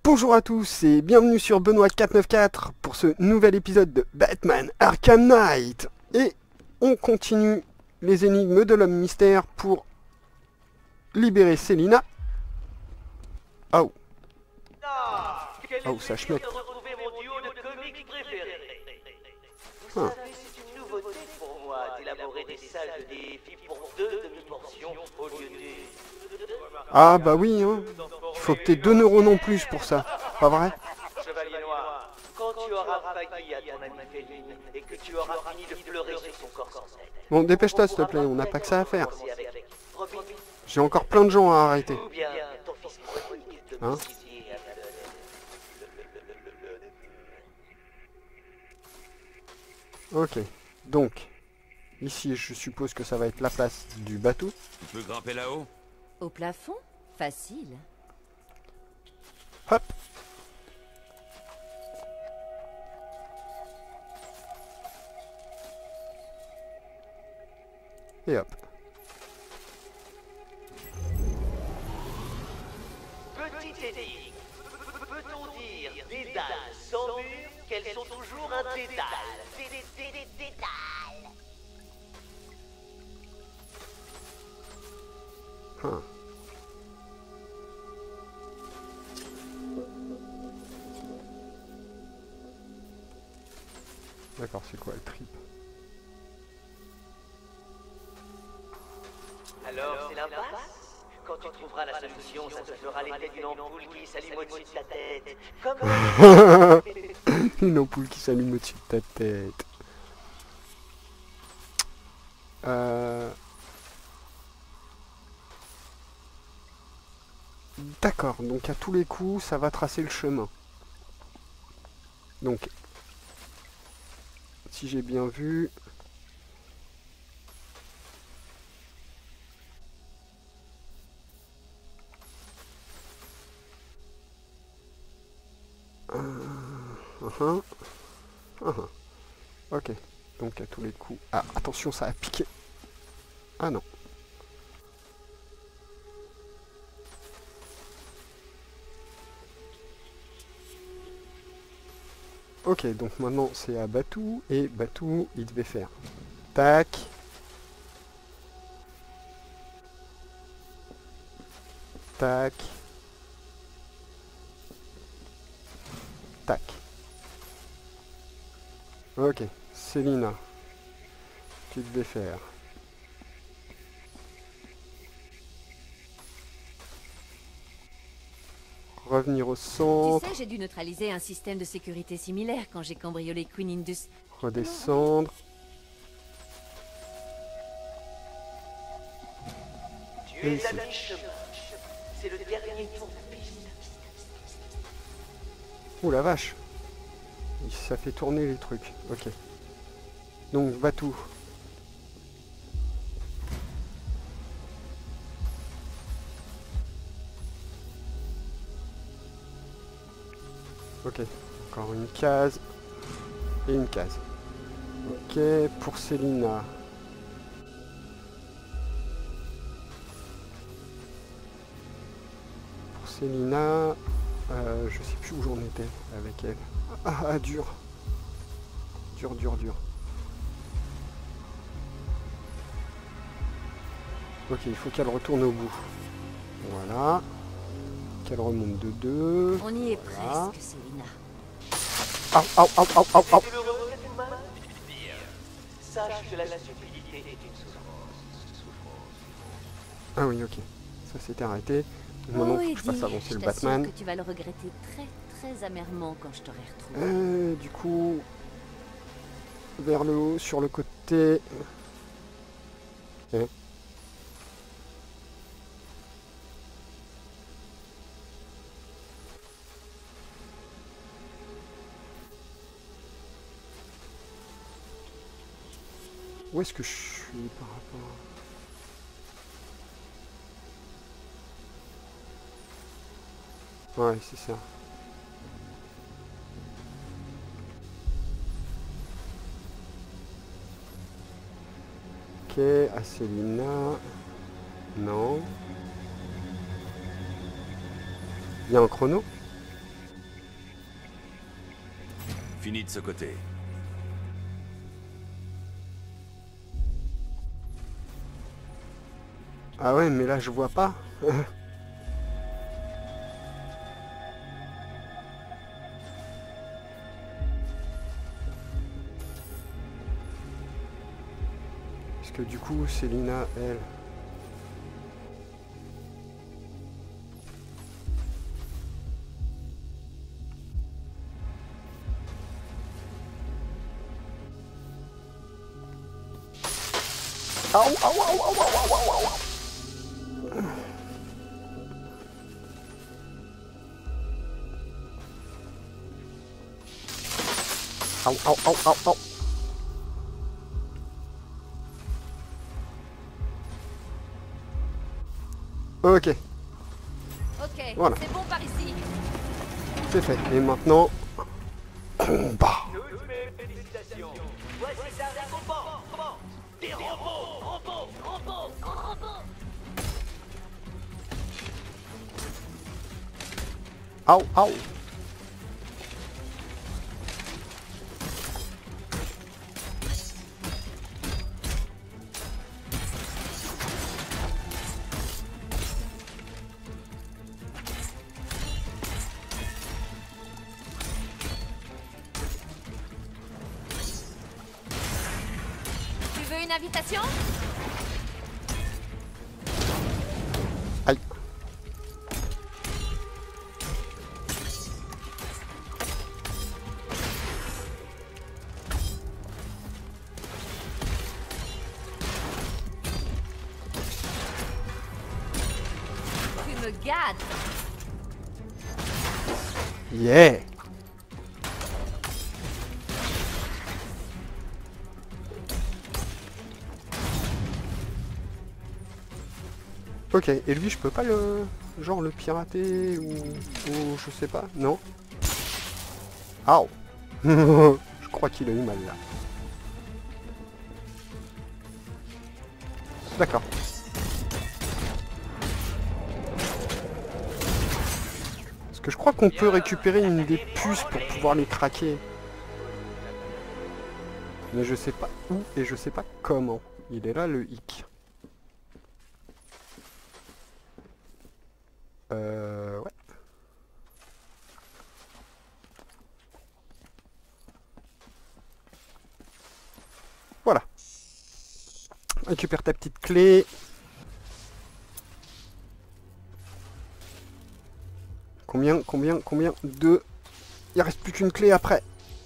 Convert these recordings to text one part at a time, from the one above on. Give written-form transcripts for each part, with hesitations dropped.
Bonjour à tous et bienvenue sur Benoît494 pour ce nouvel épisode de Batman Arkham Knight. Et on continue les énigmes de l'homme mystère pour libérer Selina. Oh. Oh, ça schmeck. Vous savez, c'est une nouveauté pour moi d'élaborer des salles de défis pour 2 demi-portions au lieu de... Ah bah oui, hein. Il faut que t'aies 2 neurones en plus pour ça, pas vrai? Chevalier Noir, quand tu auras failli à ton ami Féline et que tu auras fini de pleurer sur son corps sans aide... Bon, dépêche-toi s'il te plaît, on n'a pas que ça à faire. Robin, J'ai encore plein de gens à arrêter. ou bien ton fils prodigue Hein? domicilié à Ok, donc, ici je suppose que ça va être la place du bateau. Tu peux grimper là-haut? Au plafond? Facile. Hop. Et hop. Petite énigme. Peut-on dire dédale sans mur qu'elles sont toujours un dédale? Dédale. Hein. D'accord, c'est quoi le trip? Alors c'est l'impasse? Quand tu trouveras la solution, ça te fera l'effet d'une ampoule qui s'allume au-dessus de ta tête. Comme... Une ampoule qui s'allume au-dessus de ta tête. D'accord, donc à tous les coups, ça va tracer le chemin. Donc, si j'ai bien vu... Ok, donc à tous les coups... Ah, attention, ça a piqué. Ah non. Ok, donc maintenant c'est à Batou, et Batou, il devait faire tac, tac, tac. Ok, Selina, tu devais faire revenir au Tu centre, sais, j'ai dû neutraliser un système de sécurité similaire quand j'ai cambriolé Queen Indus. redescendre, Tu es à mi-chemin. C'est le dernier tour de piste. ouh la vache, ça fait tourner les trucs, ok. Donc Batou. Ok, encore une case et une case. Ok, pour Selina. Pour Selina, je sais plus où j'en étais avec elle. Ah, dur. Dur, dur, dur. Ok, il faut qu'elle retourne au bout. Voilà. Qu'elle remonte de 2. On y est Voilà. presque, Selina. Au, au, au, au, au, au. Tu le regrettes mal? Sache que la stupidité est une souffrance. Ah oui, ok. Ça s'était arrêté. Maintenant, faut que je fasse Eddie, avancer je le t'assure Batman. que tu vas le regretter très, très amèrement quand je t'aurai retrouvé. Du coup, vers le haut, sur le côté. Hein. Où est-ce que je suis par rapport à... Ouais, c'est ça. Ok, Acelina. Non. Il y a un chrono? Fini de ce côté. Ah ouais, mais là je vois pas. Parce que du coup, Célina, elle... Au, au, au, au, au, au, au, au. Au, au, au, au, au. Ok, Ok, Voilà. c'est bon par ici. c'est fait. Et maintenant... Combat. Toutes mes félicitations. Voici sa récompense. Comment? Des robots. Au, au. Tu veux une invitation? Aïe. Tu me gâtes. Yeah. Ok, et lui je peux pas le... genre le pirater ou je sais pas, non? Au. Je crois qu'il a eu mal là. D'accord. Parce que je crois qu'on peut récupérer une des puces pour pouvoir les craquer. Mais je sais pas où et je sais pas comment. Il est là le hic. Ouais. Voilà. Récupère ta petite clé. Combien? Deux. Il reste plus qu'une clé après.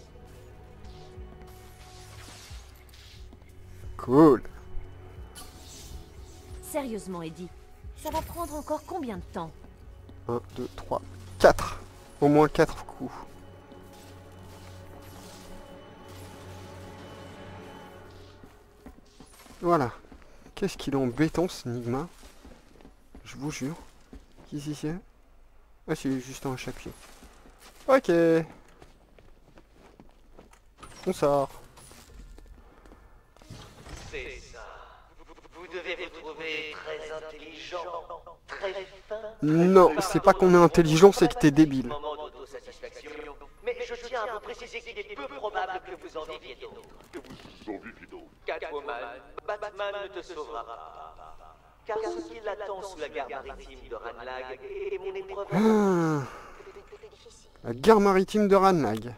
Cool. Sérieusement, Eddie, ça va prendre encore combien de temps? 1, 2, 3, 4. Au moins 4 coups. Voilà. Qu'est-ce qu'il est embêtant ce Nigma. Je vous jure. Qu'est-ce que c'est? Ah, c'est juste un chapitre. Ok. On sort. C'est ça. Vous devez vous trouver très intelligent, très fin. Non, c'est pas qu'on est intelligent, c'est que t'es débile. Moment d'autosatisfaction. Mais je tiens à vous préciser qu'il est peu probable que vous en viviez d'autres. Catwoman, Batman ne te sauvera pas. Car ce qui l'attend sous la gare maritime de Ranlag est mon épreuve. Ah, la gare maritime de Ranlag.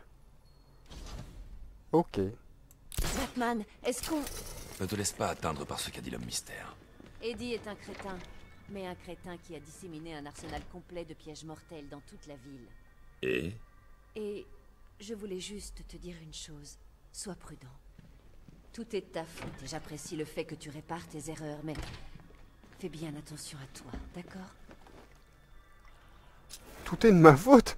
Ok. Batman, est-ce qu'on... Ne te laisse pas atteindre par ce qu'a dit l'homme mystère. Eddie est un crétin. Mais un crétin qui a disséminé un arsenal complet de pièges mortels dans toute la ville. Et je voulais juste te dire une chose. Sois prudent. Tout est de ta faute et j'apprécie le fait que tu répares tes erreurs, mais fais bien attention à toi, d'accord? Tout est de ma faute.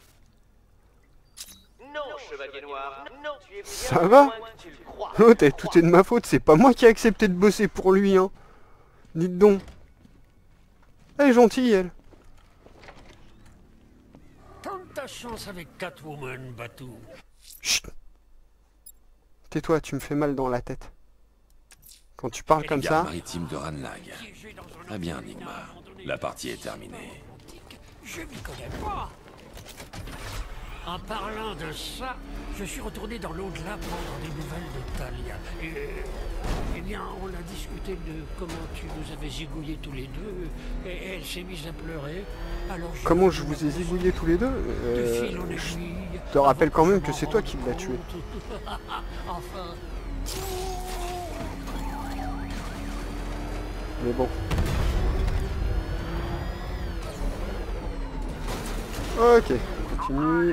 Non, chevalier noir, non, tu es bien Ça va? loin que tu le crois. Oh, tout est de ma faute, c'est pas moi qui ai accepté de bosser pour lui, hein. Dites donc. Elle est gentille, elle. Tente ta chance avec Catwoman, Batou. Chut. Tais-toi, tu me fais mal dans la tête. Quand tu parles comme Gare ça... maritime de Ranlag. Très bien, Enigma. La partie est terminée. Je m'y connais pas. En parlant de ça, je suis retourné dans l'au-delà prendre des nouvelles de Talia. Et, eh bien, on a discuté de comment tu nous avais zigouillés tous les deux, et elle s'est mise à pleurer. Alors Comment je vous ai zigouillés tous les deux? Je te rappelle quand même que c'est toi qui l'as tué. Enfin. Mais bon. Ok, on continue.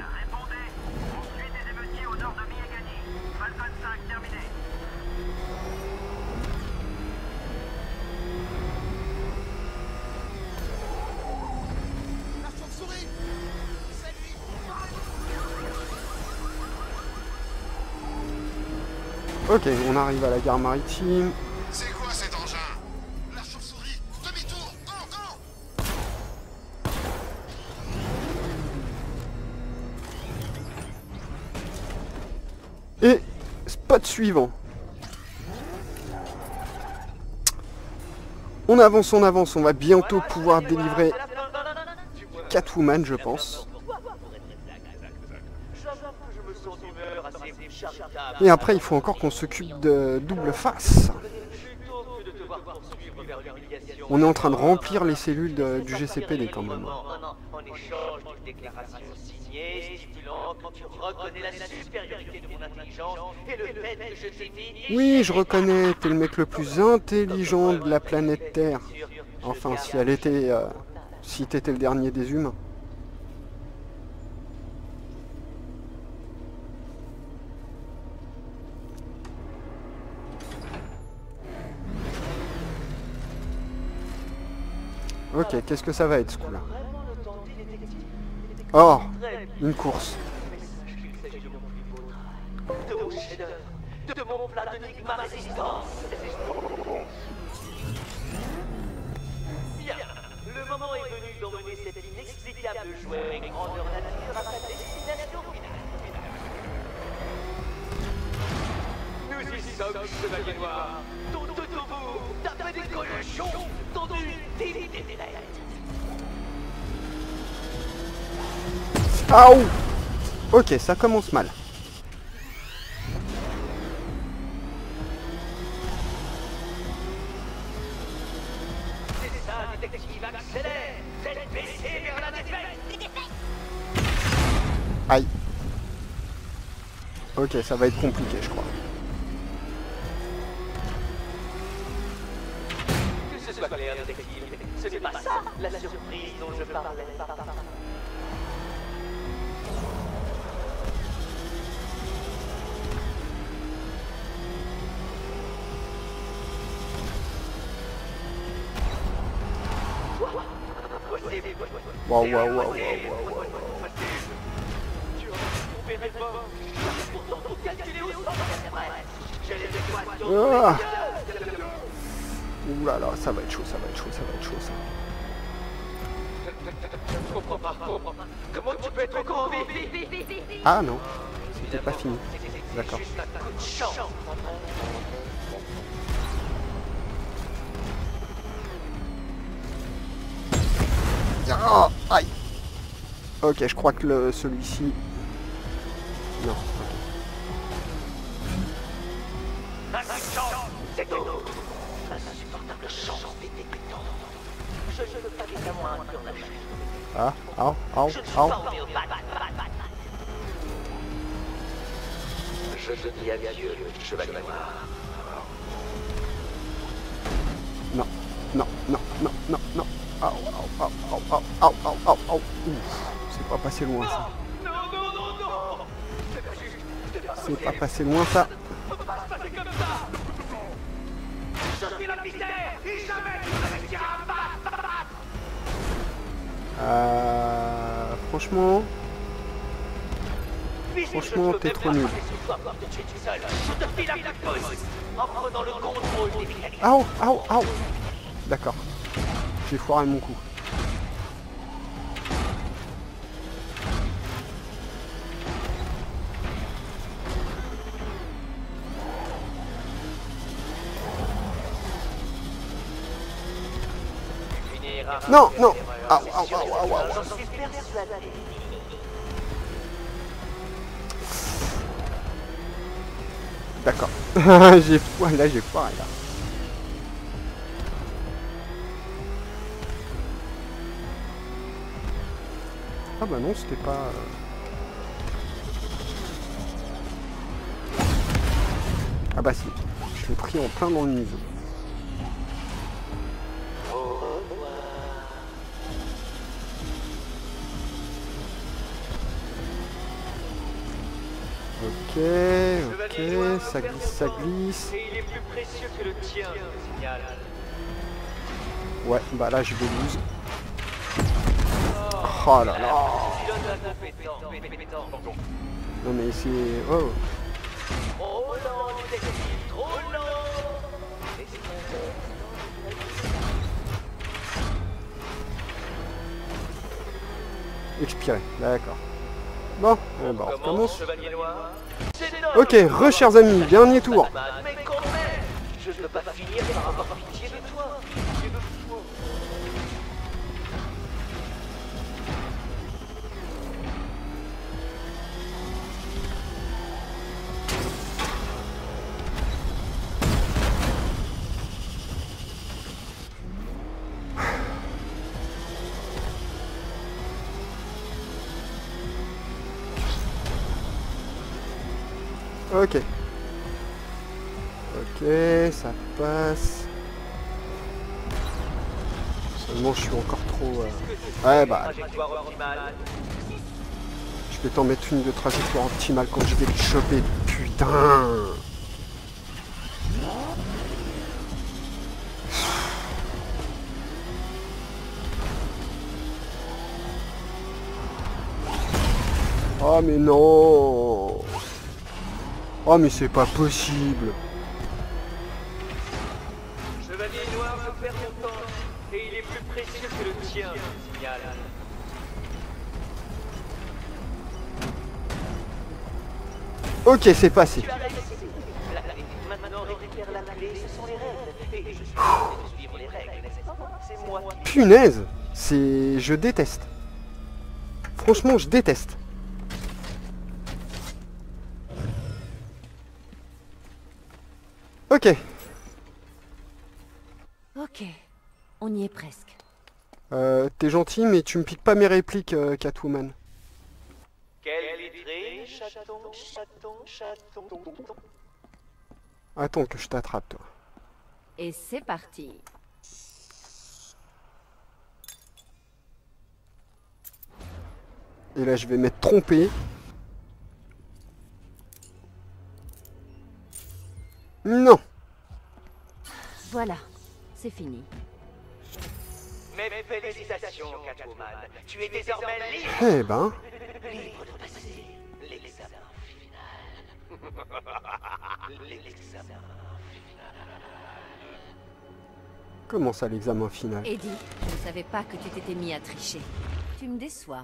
Ok, on arrive à la gare maritime. C'est quoi cet engin? La chauve-souris. Demi-tour. Oh. Et spot suivant. On avance, on va bientôt pouvoir délivrer Catwoman, je pense. Et après, il faut encore qu'on s'occupe de Double Face. On est en train de remplir les cellules du GCPD quand même. En échange d'une déclaration signée stipulant que tu reconnais la supériorité de mon intelligence et le fait que je t'ai mis... Oui, je reconnais, t'es le mec le plus intelligent de la planète Terre. Enfin, si elle était... si t'étais le dernier des humains. Ok, qu'est-ce que ça va être ce coup-là? Oh, une course. De mon chef-d'œuvre, de mon plat de ma résistance. Bien, le moment est venu d'emmener cet inexplicable jouet grandeur nature à sa destination finale. Nous y sommes, chevalier noir, dont tout au bout, tapé des cochons, dans une télé des ténèbres. Aouh! Ok, ça commence mal. C'est ça, détective, accélère! Tête baissée vers la défaite! Aïe. Ok, ça va être compliqué, je crois. Que ce soit clair, détective, ce n'est pas ça la surprise dont je parlais. Waouh, waouh, waouh, waouh, waouh. Ah. Ouh là là, ça va être chaud, ça va être chaud, ça va être chaud ça. Je comprends pas. Comment tu peux être encore en vie? Ah non, c'était pas fini. D'accord. Juste un coup de chance. Ah, aïe. Ok, je crois que celui-ci... Non. C'est tout. Insupportable chance des débutants. Je ne veux pas des témoins sur la chaîne. Ah, au, au, Je ne suis au. pas formé au Batman. Je te dis adieu, chevalier noir. Non, non, non, non, non, non. Au, au, au, au, au, au, au, au. Ouf, c'est pas passé loin ça. Non, non, non, non. C'est pas juste. C'est pas passé loin ça. On peut pas se passer comme ça. Je suis le mystère et jamais tu ne réussiras à me battre. Franchement... Franchement, t'es trop nul. Je te file un coup de pouce en prenant le contrôle des mécaniques. Au, au, au. D'accord. J'ai foiré mon coup. Non, non. Au, au, au, au, au. J'en suis persuadé. D'accord. J'ai foiré là, j'ai foiré là. Ah bah non, c'était pas... Ah bah si, je l'ai pris en plein dans le museau. Ok, ok, ça glisse, ça glisse. Et il est plus précieux que le tien, ce signal. Ouais, bah là je vais lose. Oh là là. Non mais c'est... Oh. Trop lent, détective, trop lent. Expiré, d'accord. Bon, on recommence. Chevalier Noir. Ok, chers amis, dernier tour. Mais quand même, je ne peux pas finir par avoir pitié de toi. Tu me fous. Ok. Ok, ça passe. Seulement je suis encore trop... Ouais bah... Je vais t'en mettre une de trajectoire optimale quand je vais le choper. Putain. Oh mais non. Oh mais c'est pas possible. Chevalier Noir, je perds mon temps. Et il est plus précieux que le tien, ce signal. Ok, c'est passé. Maintenant, récupère la clé, ce sont les règles. Et je suis obligé de suivre les règles, n'est-ce pas? C'est moi qui... Punaise. C'est... Je déteste. Franchement, je déteste. Ok. Ok, on y est presque. T'es gentil, mais tu me piques pas mes répliques, Catwoman. Quelle vitrine, chaton, chaton, chaton. Attends que je t'attrape, toi. Et c'est parti. Et là, je vais m'être trompé. Non. Voilà, c'est fini. Mes félicitations, Catwoman. Tu es désormais libre. Eh ben... Libre de passer l'examen final. L'examen. Comment ça, l'examen final? Eddie, je ne savais pas que tu t'étais mis à tricher. Tu me déçois.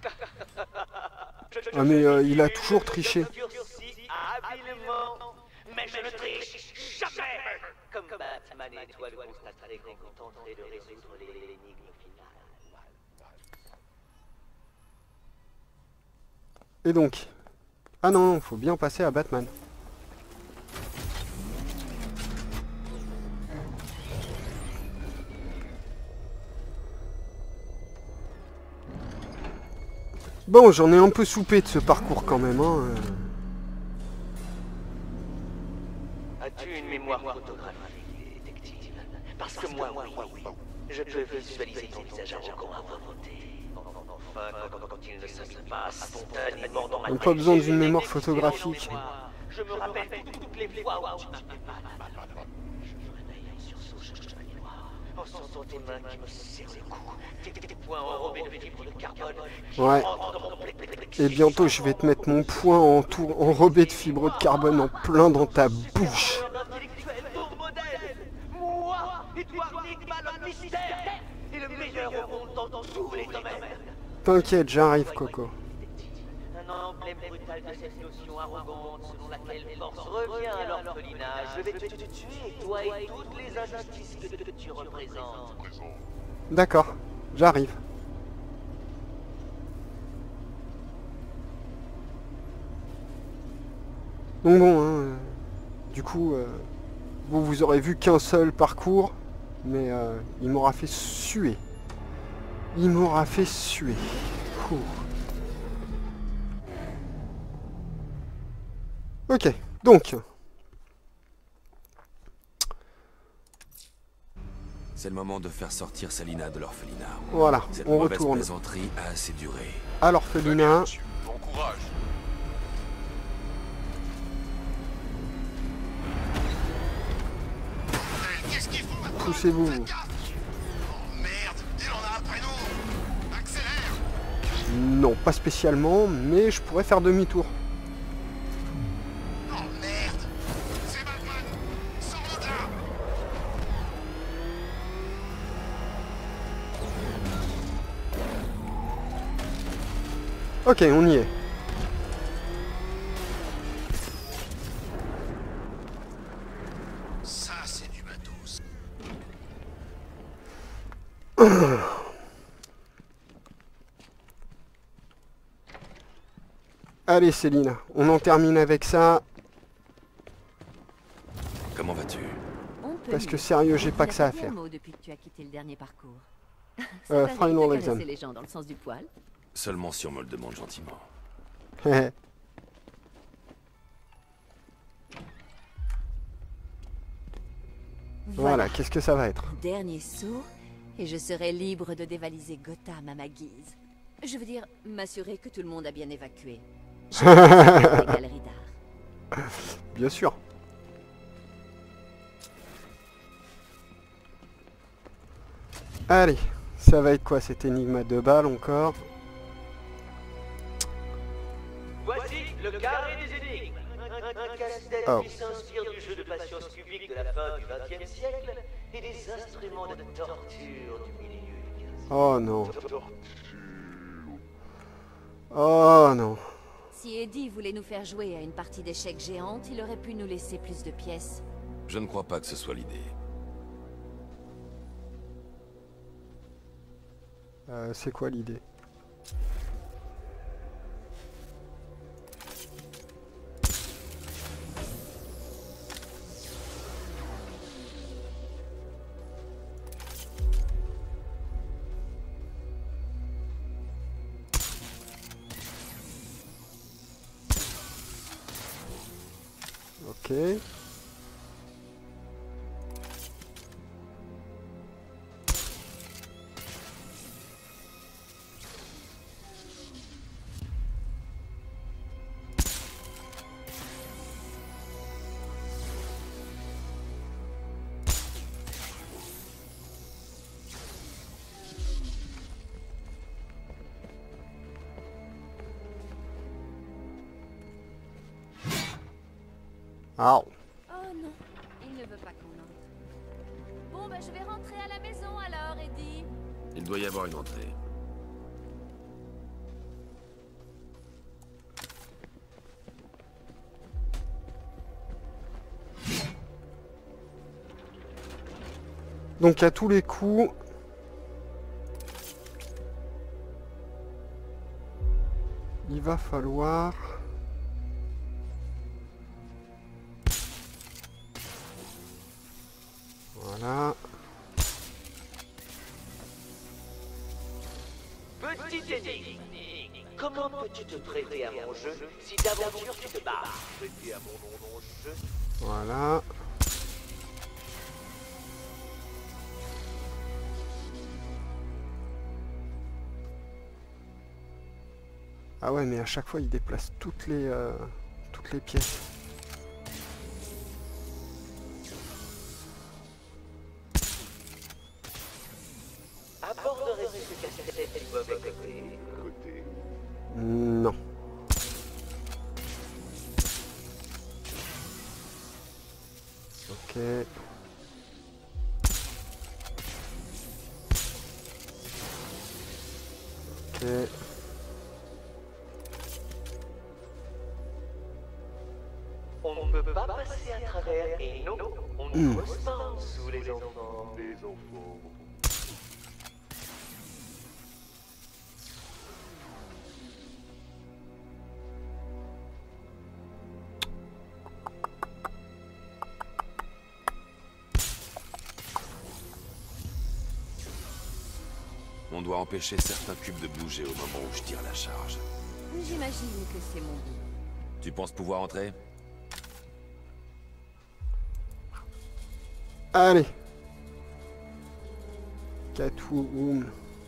Ah mais il a toujours triché. Habilement, mais je ne triche jamais. Comme Batman et toi le constaterez quand vous tenterez de résoudre l'énigme finale. Et donc... Ah non, non, faut bien passer à Batman. Bon, j'en ai un peu soupé de ce parcours quand même, hein. As-tu une mémoire photographique, détective? Parce que moi, oui. Je peux visualiser ton visage arrogant à volonté. Enfin, quand il ne s'agit pas spontanément dans ma tête. Pas besoin d'une mémoire photographique. Je me rappelle toutes les fois où tu m'as fait mal. Je me réveille en sursaut, chevalier noir, en sentant tes mains qui me serrent le cou, tes poings enrobés de fibres de carbone. Ouais. Et bientôt, je vais te mettre mon poing enrobé de fibres de carbone en plein dans ta bouche. Moi, Edouard Nigma, le mystère, et le meilleur au monde dans tous les domaines. T'inquiète, j'arrive, Coco. Un emblème brutal de cette notion arrogante selon laquelle force revient à l'orphelinat. Je vais te tuer, toi et toutes les injustices que tu représentes. D'accord, j'arrive. Donc bon, hein, Du coup, vous aurez vu qu'un seul parcours, mais il m'aura fait suer. Il m'aura fait suer. Ouh. Ok, donc... C'est le moment de faire sortir Salina de l'orphelinat. Voilà, Cette on mauvaise retourne plaisanterie a assez duré. à l'orphelinat. Bon courage. Qu'est-ce qu'il faut maintenant? Poussez-vous. Faites gaffe. Oh merde, il en a après nous. Accélère. Non, pas spécialement, mais je pourrais faire demi-tour. Oh merde. C'est Batman. Sors-nous de là. Ok, on y est. Ça, c'est du matos. Allez Céline, on en termine avec ça, Comment vas-tu? On peut parce que mieux. sérieux, j'ai pas que ça à Tu n'as faire. pas dit un mot depuis que tu as quitté le dernier parcours. Ça t'arrive final de exam. caresser les gens dans le sens du poil. Seulement si on me le demande gentiment. Voilà, qu'est-ce que ça va être? Dernier saut, et je serai libre de dévaliser Gotham à ma guise. Je veux dire, m'assurer que tout le monde a bien évacué. Je vais visiter les galeries d'art. Bien sûr. Allez, ça va être quoi cette énigme à 2 balles encore? Voici le carré des énigmes. Un casse-tête Oh. qui s'inspire du jeu de patience cubique de la fin du XXe siècle et des instruments de torture du milieu du XVe. Oh non. Oh non. Si Eddie voulait nous faire jouer à une partie d'échecs géante, il aurait pu nous laisser plus de pièces. Je ne crois pas que ce soit l'idée. C'est quoi l'idée? Ok. Ah. Oh non, il ne veut pas qu'on entre. Bon, ben je vais rentrer à la maison alors, Eddie. Il doit y avoir une entrée. Donc à tous les coups... Il va falloir... Voilà. Petite énigme. Comment peux-tu te prêter à mon jeu si d'aventure tu te barres? Prêter à mon jeu? Voilà. Ah ouais, mais à chaque fois, il déplace toutes les pièces. Aborderais-tu ce casse-tête du mauvais côté? Non. Ok. Ok. On ne peut pas passer à travers et non, on ne pose pas en dessous les enfants. doit empêcher certains cubes de bouger au moment où je tire la charge. J'imagine que c'est mon but. Tu penses pouvoir entrer? Allez. Catwoman.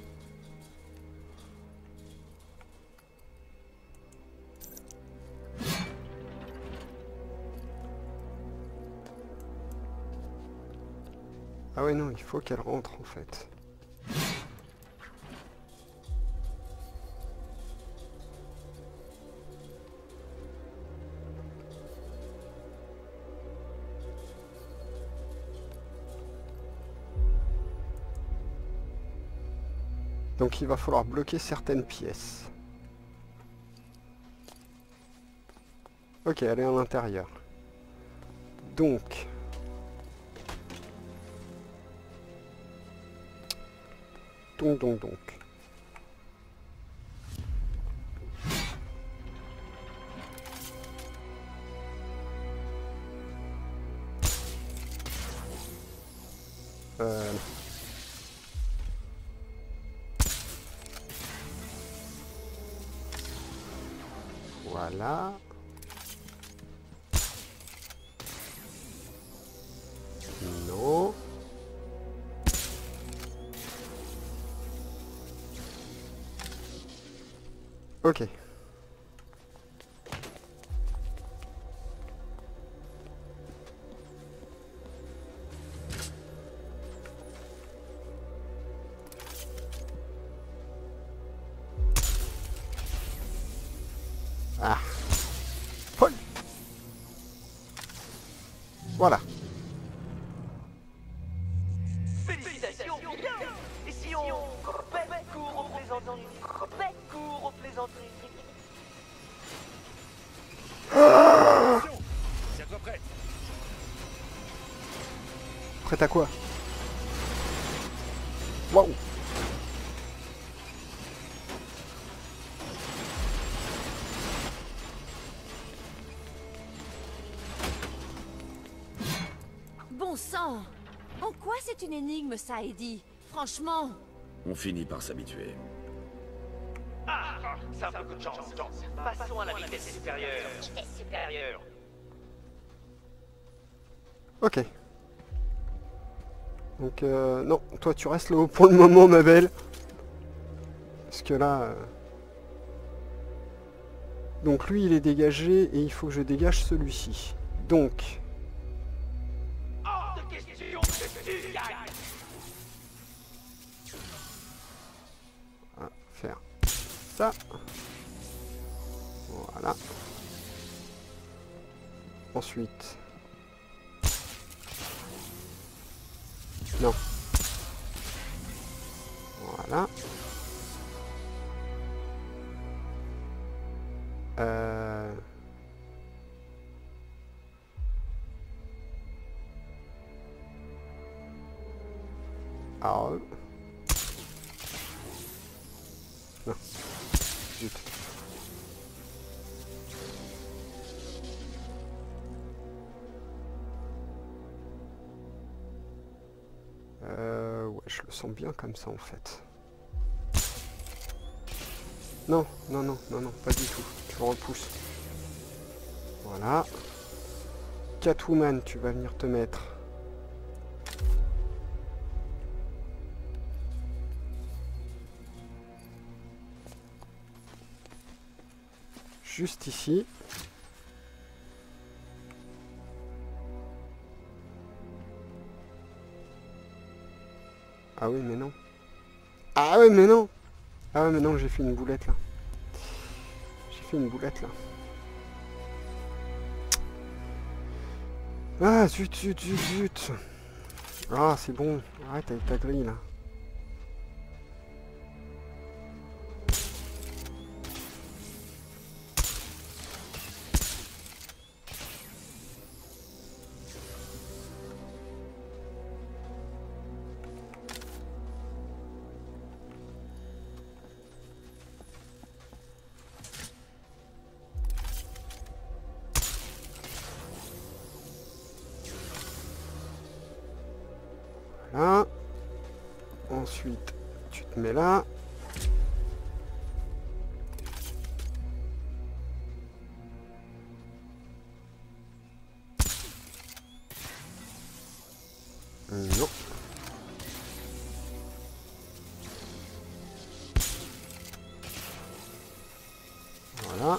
Ah ouais non, il faut qu'elle rentre en fait. Donc il va falloir bloquer certaines pièces. Ok, elle est à l'intérieur. Donc... Donc... Voilà. Non. Ok. Ah. Paul. Voilà. Félicitations. Et si on bête court aux plaisanteries, bête court aux plaisanteries. Tiens-toi prête. Prête à quoi? Waouh. Bon sang! En quoi c'est une énigme, ça, Eddie? Franchement. On finit par s'habituer. Ah, ça a beaucoup de chance. Passons à la vitesse supérieure. Ok. Donc non, toi tu restes là-haut pour le moment, ma belle. Parce que là... Donc lui il est dégagé et il faut que je dégage celui-ci. Donc... Hors de question que tu gagnes. On va faire ça. Voilà. Ensuite... Non. Voilà. Alors... Non. Zut. Ouais, je le sens bien comme ça en fait. Non, non, non, non, non, pas du tout. Tu repousses. Voilà. Catwoman, tu vas venir te mettre. Juste ici. Ah oui, mais non. Ah oui, mais non. Ah ouais, mais non, j'ai fait une boulette là. J'ai fait une boulette là. Ah, zut, zut, zut, zut. Ah, c'est bon. Arrête avec ta grille là. Voilà. Ensuite, tu te mets là. Voilà.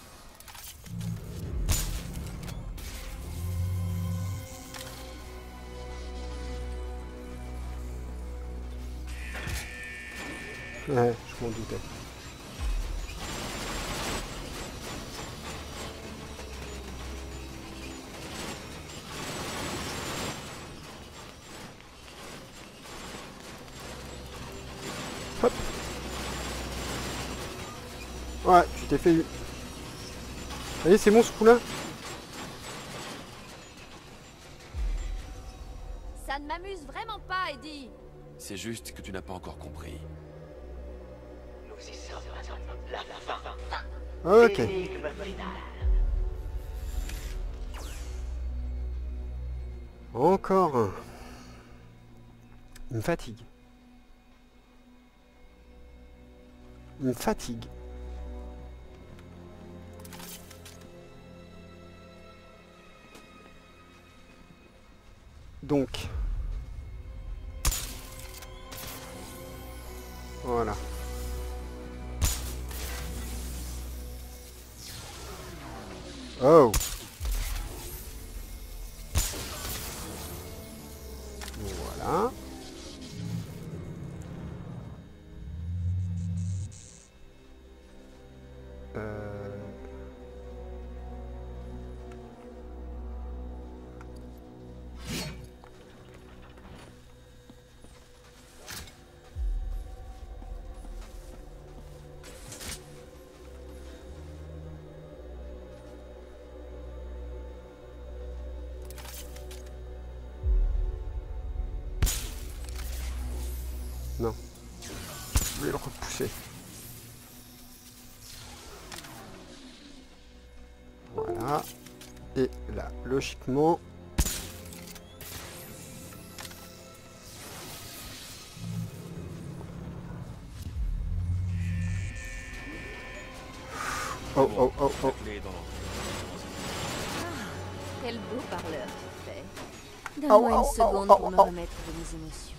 Ouais, je m'en doutais. Hop. Ouais, tu t'es fait... Allez, c'est bon ce coup-là. Ça ne m'amuse vraiment pas, Eddie. C'est juste que tu n'as pas encore compris. Nous y sommes, la fin. Ok. L'énigme finale. Encore un. Il me fatigue. Il me fatigue. Donc. Voilà. Oh. Voilà. Non. Je vais le repousser. Voilà. Et là, logiquement... Oh, oh, oh, oh. Quel beau parleur tu fais. Donne-moi une seconde pour me remettre de mes émotions.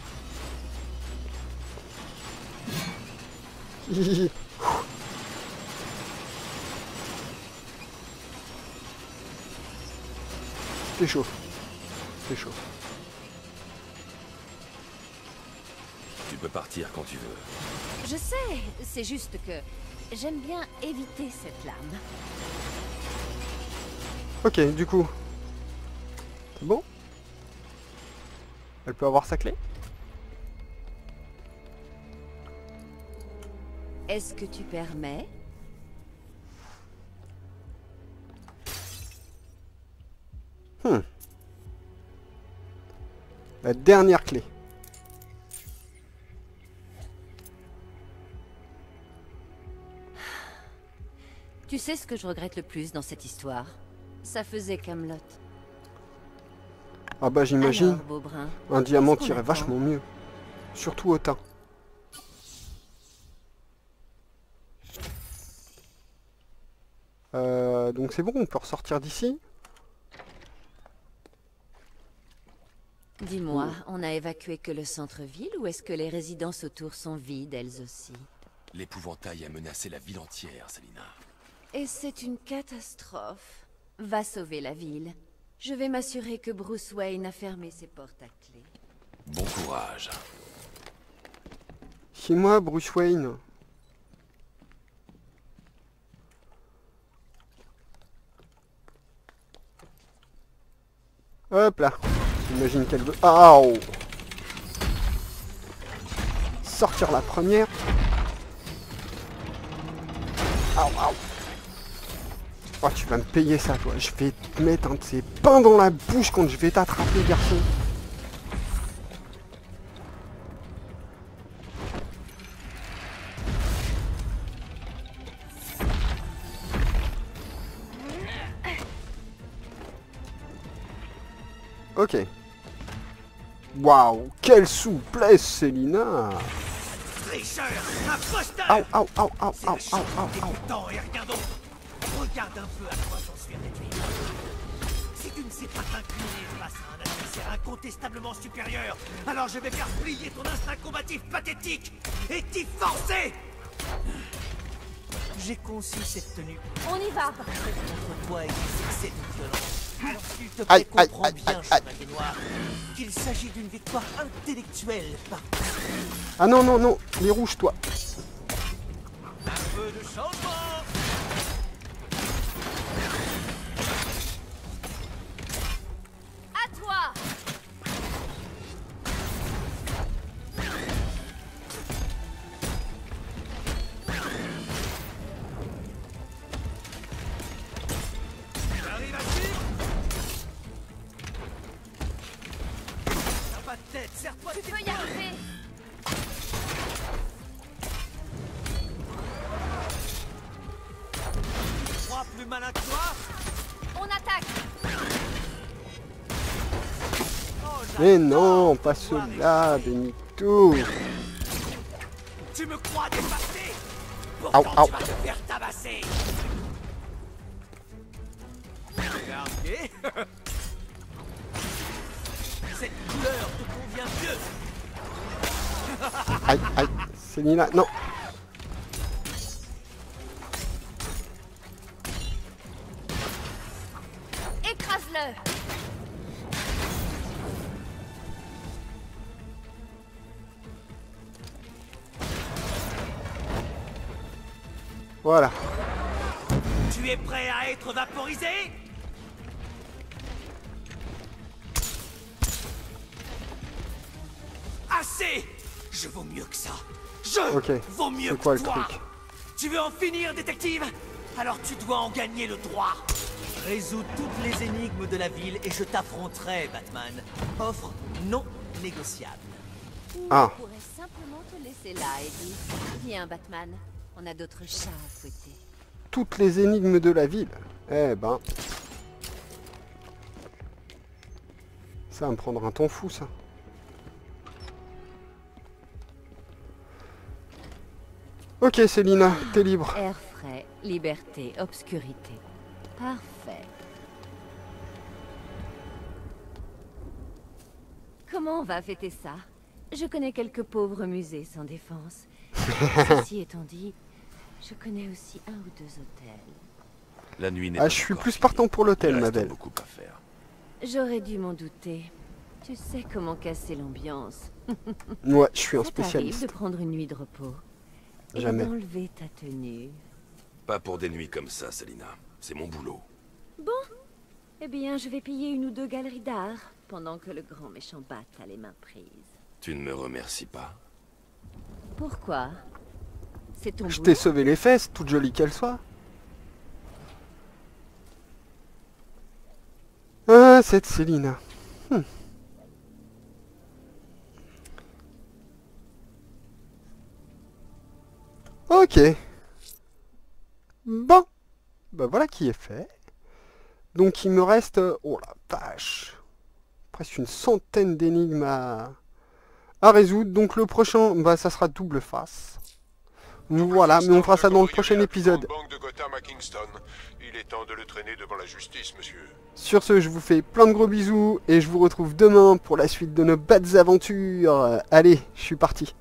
C'est chaud. C'est chaud. Tu peux partir quand tu veux. Je sais, c'est juste que j'aime bien éviter cette lame. Ok, du coup. C'est bon? Elle peut avoir sa clé? Est-ce que tu permets? La dernière clé. Tu sais ce que je regrette le plus dans cette histoire? Ça faisait Camelot. Ah bah j'imagine. Alors, Beaubrun, Un diamant qu'est-ce qu'on tirait attend? vachement mieux. Surtout au teint. Donc c'est bon, on peut ressortir d'ici. Dis-moi, on a évacué que le centre-ville ou est-ce que les résidences autour sont vides elles aussi? L'épouvantail a menacé la ville entière, Selina. Et c'est une catastrophe. Va sauver la ville. Je vais m'assurer que Bruce Wayne a fermé ses portes à clé. Bon courage. C'est moi, Bruce Wayne. Hop là. J'imagine qu'elle veut... Ah oh. Sortir la première. Aouh, aouh. Oh, tu vas me payer ça, toi. Je vais te mettre un de ces pains dans la bouche quand je vais t'attraper, garçon. Ok. Waouh, quelle souplesse, Selina. Tricheur, imposteur. Aouh, aouh, aouh, aouh, C'est aouh, le chant aouh, aouh, aouh. dégoûtant et rien d'autre. Regarde un peu à quoi j'en suis réduit. Si tu ne sais pas t'incliner face à un adversaire incontestablement supérieur, alors je vais faire plier ton instinct combatif pathétique et t'y forcer. J'ai conçu cette tenue. On y va. Contre toi et tes excès de violence. Alors s'il te plaît, comprends bien, Chevalier Noir, qu'il s'agit d'une victoire intellectuelle par... Ah non, non, non, les rouges, toi. Un peu de changement. À toi. J'arrive à suivre. T'as pas de tête, serre-toi. Tu peux y arriver. Tu crois plus malin que toi? On attaque. Mais non, pas celui-là, Benito. Tu me crois dépassé? Au, Pourtant au. tu vas te faire tabasser. Regardez. Cette couleur te convient mieux. Aïe, aïe, Célina, non. Écrase-le. Voilà. Tu es prêt à être vaporisé? Assez! Je vaux mieux que ça. Je Ok, vaux mieux c'est que quoi le toi. truc? Tu veux en finir, détective? Alors tu dois en gagner le droit. Résous toutes les énigmes de la ville et je t'affronterai, Batman. Offre non négociable. Ah. On pourrait simplement te laisser là, Eddie. Viens, Batman. On a d'autres chats à fouetter. Toutes les énigmes de la ville. Eh ben... Ça va me prendre un temps fou, ça. Ok, Célina, t'es libre. Air frais, liberté, obscurité. Parfait. Comment on va fêter ça? Je connais quelques pauvres musées sans défense. Ceci étant dit, je connais aussi un ou deux hôtels. La nuit n'est Ah, pas je suis encore plus finie. partant pour l'hôtel, Il ma reste belle. beaucoup à faire. J'aurais dû m'en douter. Tu sais comment casser l'ambiance. Ouais, je suis un Ça t'arrive spécialiste. de prendre une nuit de repos et Jamais. d'enlever ta tenue. Pas pour des nuits comme ça, Selina. C'est mon boulot. Bon, eh bien, je vais piller une ou deux galeries d'art pendant que le grand méchant Bat a les mains prises. Tu ne me remercies pas. Pourquoi? C'est ton Je boulot. t'ai sauvé les fesses, toute jolie qu'elle soit. Ah, cette Célina. Ok. Bon. Bah voilà qui est fait. Donc il me reste... Oh la vache. Presque une centaine d'énigmes à résoudre. Donc le prochain, bah ça sera double face. Voilà, mais on fera ça dans le prochain épisode. Banque de Gotham à Kingston. Il est temps de le traîner devant la justice, monsieur. Sur ce, je vous fais plein de gros bisous et je vous retrouve demain pour la suite de nos bêtes aventures. Allez, je suis parti.